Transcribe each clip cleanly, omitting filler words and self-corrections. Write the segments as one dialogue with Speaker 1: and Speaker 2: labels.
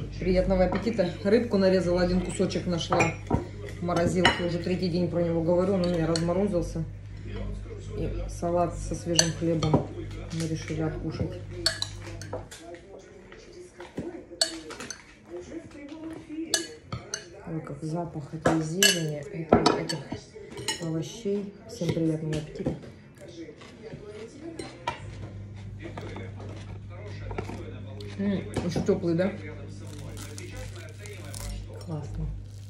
Speaker 1: Приятного аппетита. Рыбку нарезала, один кусочек нашла в морозилке. Уже третий день про него говорю, он у меня разморозился. И салат со свежим хлебом мы решили откушать. Ой, как запах этой зелени, этих овощей. Всем приятного аппетита. Еще теплый, да? Классно.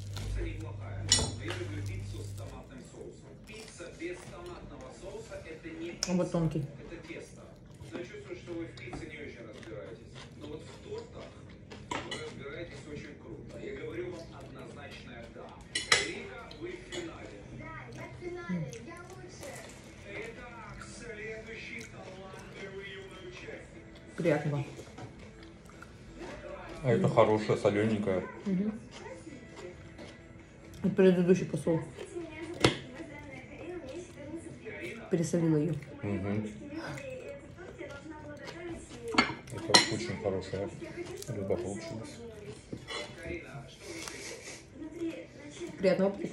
Speaker 1: Он вот тонкий. Приятного.
Speaker 2: А это хорошая, солененькая.
Speaker 1: Угу. И предыдущий посол. Пересолила ее.
Speaker 2: Угу. Это очень хорошая рыба получилась.
Speaker 1: Приятного аппетита.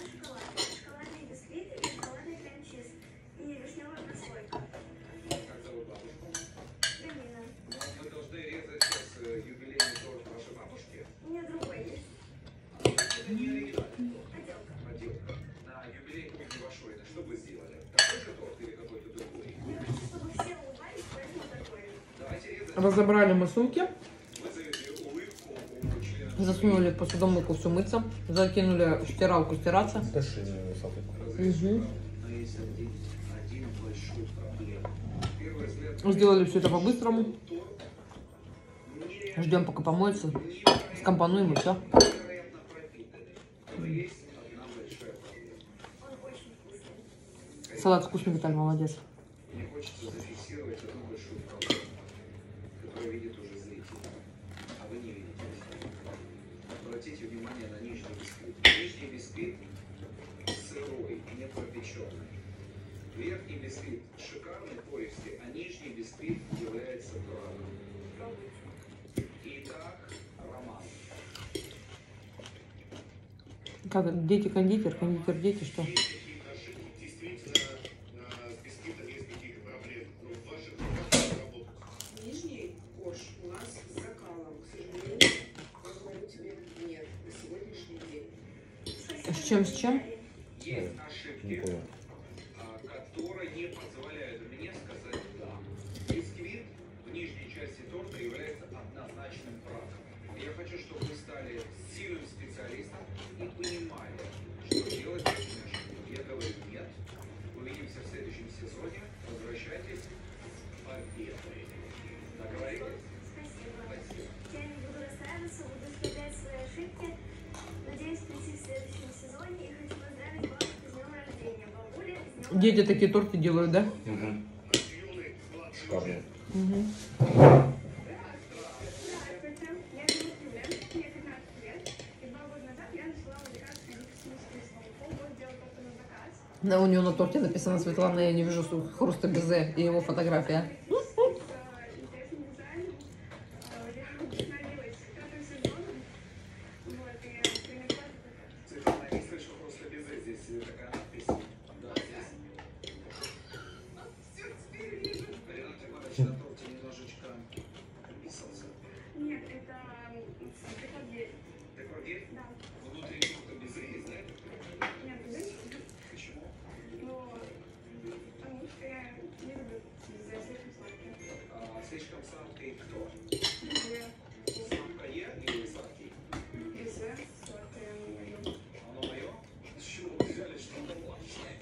Speaker 1: Разобрали мы сумки, засунули в посудомойку все мыться, закинули в стиралку стираться. Угу. Сделали все это по-быстрому. Ждем, пока помоется, скомпонуем и все. Салат вкусный, Виталий, молодец.
Speaker 3: Обратите внимание на нижний бисквит. Нижний бисквит сырой, не пропеченный. Верхний бисквит шикарный, пористый, а нижний бисквит является дорогим. Итак, Роман.
Speaker 1: Как дети кондитер, кондитер дети, что? С чем?
Speaker 3: Есть ошибки, которые не позволяют мне сказать «да». Бисквит в нижней части торта является однозначным правом. Я хочу, чтобы вы стали сильным специалистом и понимали, что делать с этими ошибками. Я говорю «нет». Увидимся в следующем сезоне. Возвращайтесь с победой. Договорились? Спасибо. Я не буду расстраиваться, буду исправлять свои ошибки. Надеюсь, прийти в следующем сезоне и хочу поздравить бабушку с днем рождения. Бабуля, с днем рождения.
Speaker 1: Дети такие торты делают, да?
Speaker 2: Угу. Шикарно.
Speaker 1: Угу. Да, у нее на торте написано Светлана, я не вижу хруста безе и его фотография.
Speaker 3: Нет, это декоргель. Декоргель? Да. Внутри торта безе есть, да? Нет, безе. Почему? Ну, потому что я не люблю безе, слишком сладкий. Слишком сладкий кто? Безе. Сладкое или сладкий? Безе, сладкое мое. Оно мое? С чего вы взяли что-то младшее?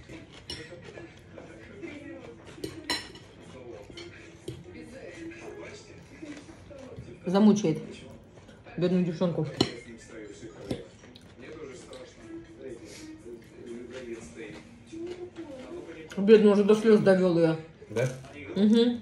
Speaker 1: Замучает бедную девчонку. Бедную уже до слез довел ее.
Speaker 2: Да?
Speaker 1: Угу.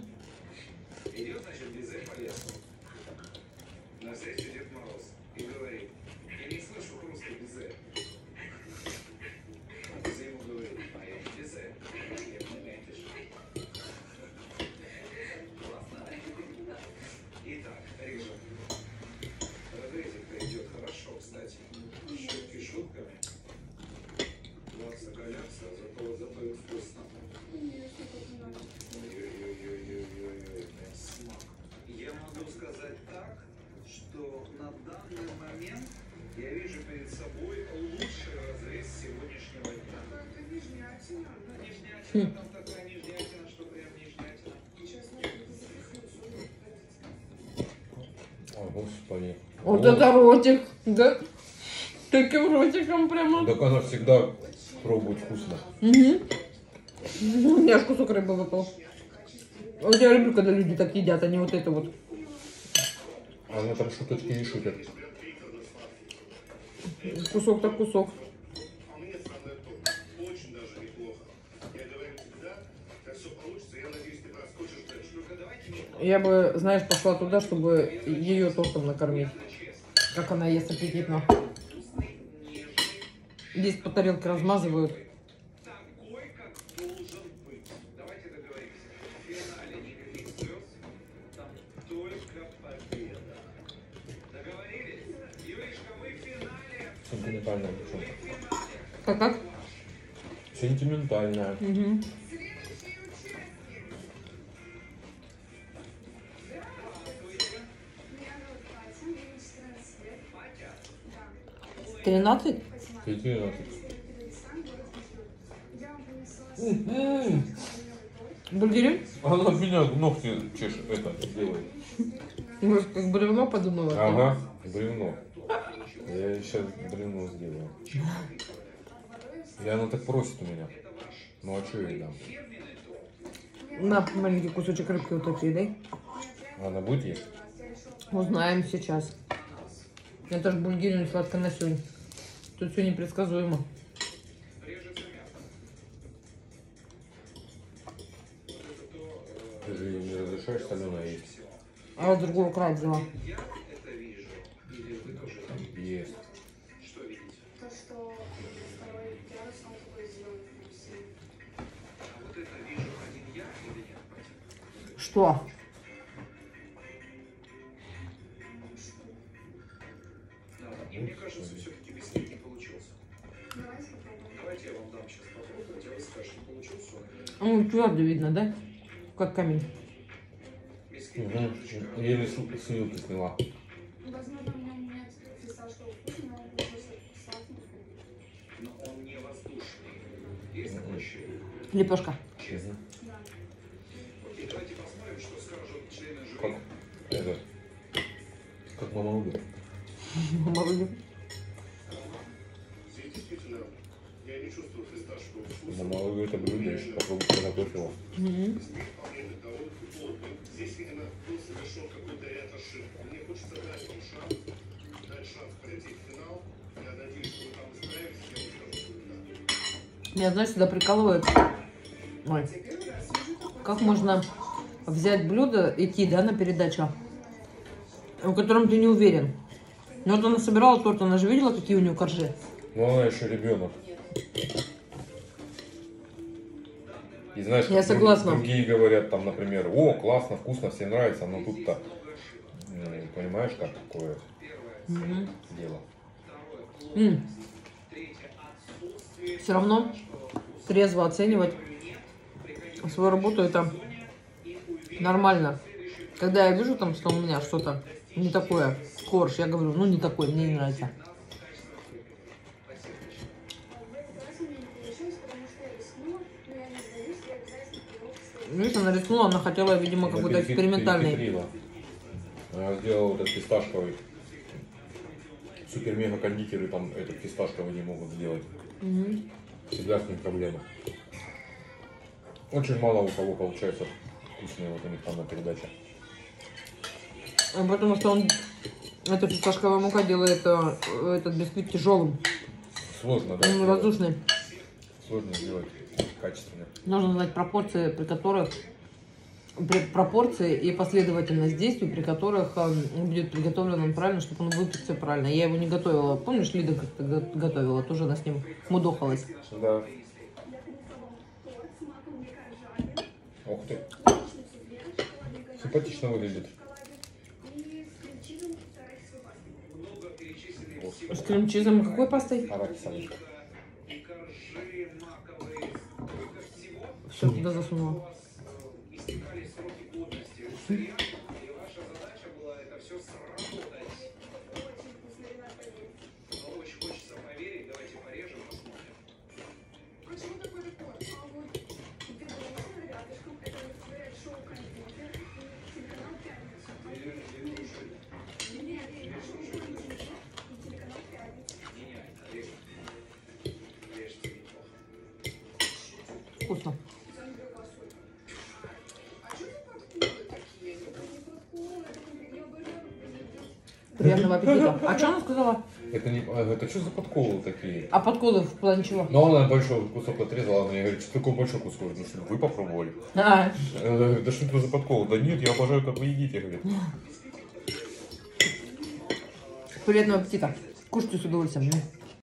Speaker 3: данный момент я вижу перед собой лучший разрез сегодняшнего дня. Это нижнятина. Нижнятина, там такая нижнятина, что прям нижнятина.
Speaker 2: Ой, господи.
Speaker 1: Вот это ротик, да? Таким ротиком прямо.
Speaker 2: Так она всегда пробует вкусно.
Speaker 1: Угу. У меня аж кусок рыбы выпал. Вот я люблю, когда люди так едят, а не вот это вот.
Speaker 2: Она там шуточки не шутят.
Speaker 1: Кусок так кусок.
Speaker 4: А мне самое то. Очень даже неплохо. Я говорю всегда, как все получится, я надеюсь, ты проскочишь дальше. Ну-ка, давайте не...
Speaker 1: Я бы, знаешь, пошла туда, чтобы ее тортом накормить. Как она ест аппетитно. Здесь по тарелке размазывают.
Speaker 3: Такой, как должен быть. Давайте договоримся. В финале никаких слез. Там только победа. Договорились? Юришка, вы в финале.
Speaker 2: Сентиментальная девчонка.
Speaker 1: Как?
Speaker 2: Сентиментальная.
Speaker 1: Угу.
Speaker 3: Здравствуйте.
Speaker 1: 13?
Speaker 2: Какие
Speaker 1: Бургеры?
Speaker 2: она от меня ногти чешет, это делает.
Speaker 1: Может, как бревно подумала?
Speaker 2: Ага, бревно. Я сейчас бревно сделаю. И она так просит у меня. Ну а что я ей дам?
Speaker 1: На маленький кусочек рыбки вот такие, дай.
Speaker 2: Она будет есть?
Speaker 1: Узнаем сейчас. Это ж бульгирин сладко-насюнь. Тут все непредсказуемо.
Speaker 3: Режется мясо.
Speaker 2: Ты же ей не разрешаешь соленое есть?
Speaker 1: А вот другого края взяла.
Speaker 3: Я это вижу. Или вы тоже
Speaker 2: Есть.
Speaker 3: что видите?
Speaker 5: То, что второй ярус, он такой зеленый вкусный.
Speaker 3: А вот это вижу один я или нет?
Speaker 1: Что?
Speaker 3: И мне кажется, все-таки бисквит не получился.
Speaker 5: Давайте попробуем.
Speaker 3: Давайте я вам дам сейчас попробовать, а вы скажете, получился он.
Speaker 1: Ну, твердо видно, да? Как камень.
Speaker 3: Бисквит
Speaker 2: Угу.
Speaker 3: немножечко.
Speaker 2: Еле с вилки сняла.
Speaker 5: Возможно, в нем нет фисташкового вкуса, но он получился сладкий.
Speaker 3: Но он не воздушный. Есть такое ощущение?
Speaker 1: Лепешка.
Speaker 3: Честно.
Speaker 5: Да.
Speaker 3: Окей, давайте посмотрим, что скажут члены
Speaker 2: Как
Speaker 3: жюри.
Speaker 2: это? Как мама Уга.
Speaker 1: Морозив.
Speaker 4: Здесь действительно, я не чувствую фисташкового вкуса.
Speaker 2: Мама Уга это блюдо, еще попробуй приготовила.
Speaker 4: Бисквит вполне довольно-таки плотный. Здесь, видимо, был совершен какой-то ряд ошибок. Мне хочется дать вам шанс, пройти в финал. Я надеюсь, что вы там исправитесь, я вам скажу, что да.
Speaker 1: Меня, знаешь, всегда прикалывает. Ой. Как можно взять блюдо, идти, да, на передачу, в котором ты не уверен. Ну вот она собирала торт, она же видела, какие у нее коржи.
Speaker 2: Ну она еще ребенок. И знаешь,
Speaker 1: Я
Speaker 2: как
Speaker 1: согласна.
Speaker 2: другие говорят, там, например, о, классно, вкусно, всем нравится, но тут-то, понимаешь, как такое дело.
Speaker 1: Все равно трезво оценивать свою работу, это нормально. Когда я вижу там, что у меня что-то не такое, корж, я говорю, ну не такой, мне не нравится.
Speaker 5: В этот раз у меня не получилось, потому что я рискнула, но я не сдаюсь, я обязательно его поставлю.
Speaker 1: Видишь, она рискнула, она хотела, видимо,
Speaker 2: Она
Speaker 1: какой-то экспериментальный.
Speaker 2: перехитрила. Она сделала вот этот фисташковый. Супер-мега-кондитеры там этот фисташковый не могут сделать. Всегда с ним проблема. Очень мало у кого получается вкусные вот у них там на передаче.
Speaker 1: Потому что он, эта фисташковая мука делает этот бисквит тяжелым.
Speaker 2: Сложно, да?
Speaker 1: Он
Speaker 2: сделать?
Speaker 1: воздушный.
Speaker 2: Сложно сделать качественно.
Speaker 1: Нужно знать пропорции, при которых пропорции и последовательность действий, при которых будет приготовлен он правильно, чтобы он выпекся правильно. Я его не готовила. Помнишь, Лида как-то готовила, тоже она с ним мудохалась.
Speaker 2: Да. Ух ты. Симпатично выглядит.
Speaker 3: Много перечисленных
Speaker 2: Господи.
Speaker 1: С крем-чизом какой пастой?
Speaker 2: Арахисовый.
Speaker 3: и коржи маковые. Сколько всего
Speaker 1: Все туда засунула.
Speaker 3: истекали сроки годности у сырья, и ваша задача была это все сработать.
Speaker 1: вкусно. Приятного аппетита. А что она сказала?
Speaker 2: Это не... Это что за подколы такие?
Speaker 1: А подколы в плане чего?
Speaker 2: Но она большой кусок отрезала, она мне говорит, что такое большой кусок? Ну что, вы попробовали?
Speaker 1: А,
Speaker 2: Да что это за подколы? Да нет, я обожаю, как вы едите, говорит.
Speaker 1: приятного аппетита. Кушайте с удовольствием.